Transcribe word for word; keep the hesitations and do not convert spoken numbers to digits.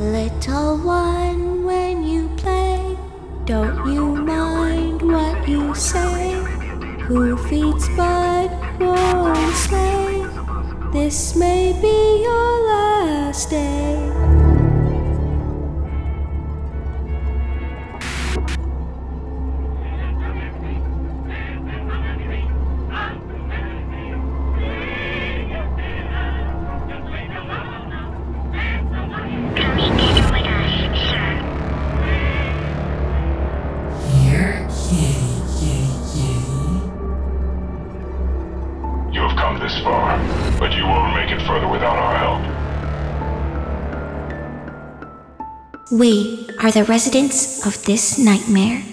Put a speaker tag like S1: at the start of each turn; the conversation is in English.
S1: Little one, when you play, don't you mind what you say? Who feeds bud won't slay. This may be your last day.
S2: This far, but you won't make it further without our help.
S1: We are the residents of this nightmare.